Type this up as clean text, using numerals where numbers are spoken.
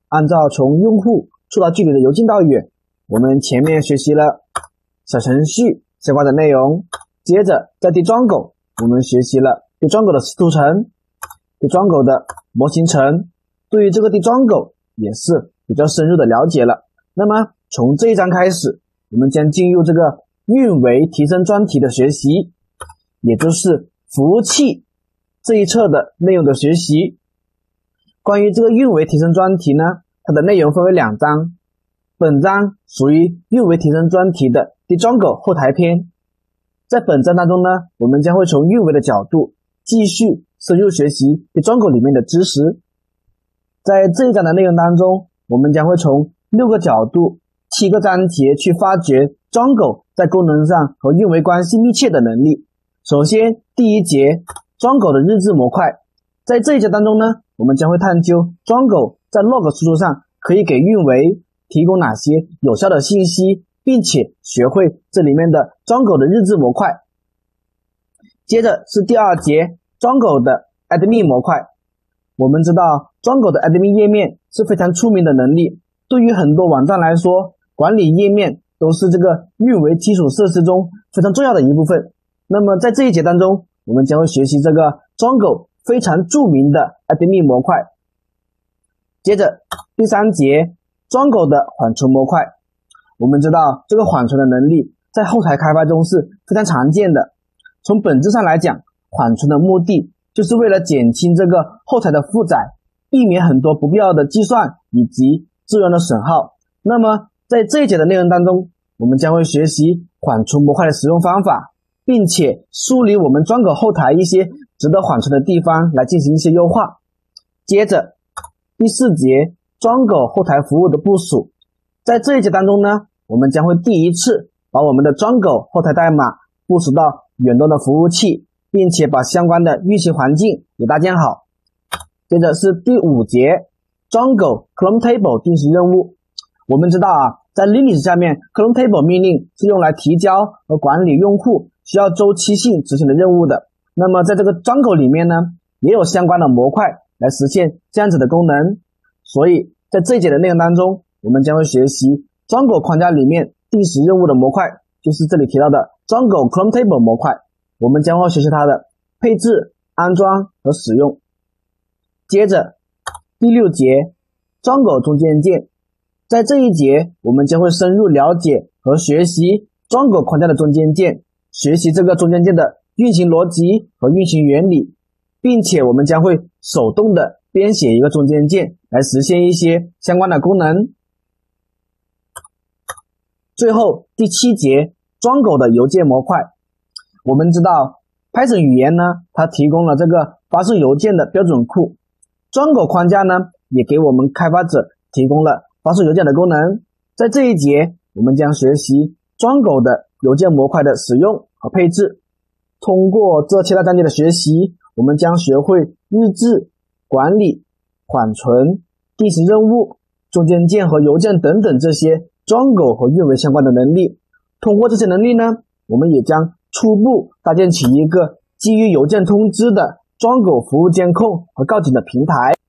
按照从用户触达距离的由近到远，我们前面学习了小程序相关的内容。接着在DJungle，我们学习了DJungle的视图层、DJungle的模型层，对于这个DJungle也是比较深入的了解了。那么从这一章开始，我们将进入这个运维提升专题的学习，也就是服务器这一侧的内容的学习。关于这个运维提升专题呢，它的内容分为2章，本章属于运维提升专题的DJungle后台篇。在本章当中呢，我们将会从运维的角度继续深入学习DJungle里面的知识。在这一章的内容当中，我们将会从6个角度、7个章节去发掘Jungle在功能上和运维关系密切的能力。首先，第一节 Jungle 的日志模块，在这一节当中呢，我们将会探究 Jungle 在 log 输出上可以给运维提供哪些有效的信息，并且学会这里面的 Jungle 的日志模块。接着是第2节 Jungle 的 admin 模块。我们知道 Jungle 的 admin 页面是非常出名的能力，对于很多网站来说，管理页面都是这个运维基础设施中非常重要的一部分。那么在这一节当中，我们将会学习这个 Jungle 非常著名的 admin 模块。接着第3节 Jungle 的缓存模块。我们知道这个缓存的能力在后台开发中是非常常见的。从本质上来讲，缓存的目的就是为了减轻这个后台的负载，避免很多不必要的计算以及资源的损耗。那么在这一节的内容当中，我们将会学习缓存模块的使用方法，并且梳理我们Jungle后台一些值得缓存的地方来进行一些优化。接着第4节 Jungle 后台服务的部署。在这一节当中呢，我们将会第一次把我们的Jungle后台代码部署到远端的服务器，并且把相关的运行环境也搭建好。接着是第5节 Jungle Clone Table 定时任务。我们知道在 Linux 下面 Clone Table 命令是用来提交和管理用户需要周期性执行的任务的。那么在这个 Jungle 里面呢，也有相关的模块来实现这样子的功能。所以在这一节的内容当中，我们将会学习 Jungle 框架里面定时任务的模块，就是这里提到的 Jungle Clone Table 模块。我们将会学习它的配置、安装和使用。接着第6节 Jungle 中间件。在这一节，我们将会深入了解和学习 Jungle 框架的中间件，学习这个中间件的运行逻辑和运行原理，并且我们将会手动的编写一个中间件来实现一些相关的功能。最后第7节 Jungle 的邮件模块。我们知道 Python 语言呢，它提供了这个发送邮件的标准库。Jungle 框架呢，也给我们开发者提供了发送邮件的功能。在这一节，我们将学习 Jungle 的邮件模块的使用和配置。通过这7大章节的学习，我们将学会日志、管理、缓存、定时任务、中间件和邮件等等这些 Jungle 和运维相关的能力。通过这些能力呢，我们也将初步搭建起一个基于邮件通知的Jungle服务监控和告警的平台。